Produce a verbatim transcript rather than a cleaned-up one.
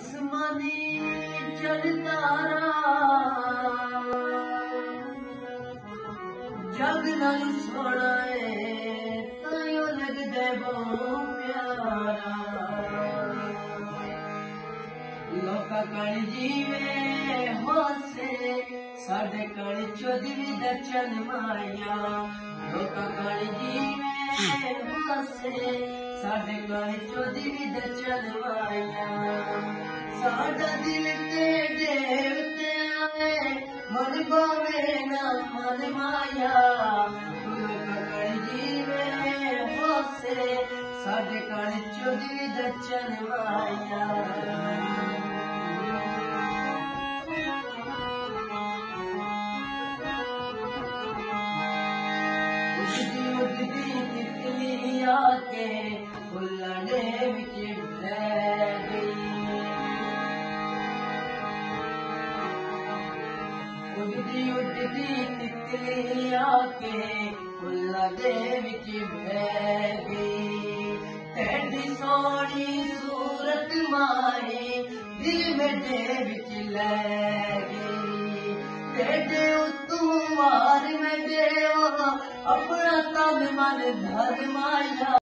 आसमानी चल तारा जग नाल सोना है तायो लगदे बहुत प्यारा। लोका कण जीवे होसे साडे कण चौधरी दर्शन माया। लोका कण जीवे होसे साडे कण चौधरी दर्शन माया। साडा दिल तेरे उत्ते आवे मन पावे ना मन माया। लोका कण जीवे होसे साडे कण चौधरी दर्शन माया। उड़दी तितली आके फुल्लाने विच बह गई। उड़दी उड़दी तितली आके फुल्लाने विच बह गई। तेरी सोनी सूरत माही दिल मेरे विच लै गई। तेरे उत्तू वार में देवा अपना तन मन धर माया।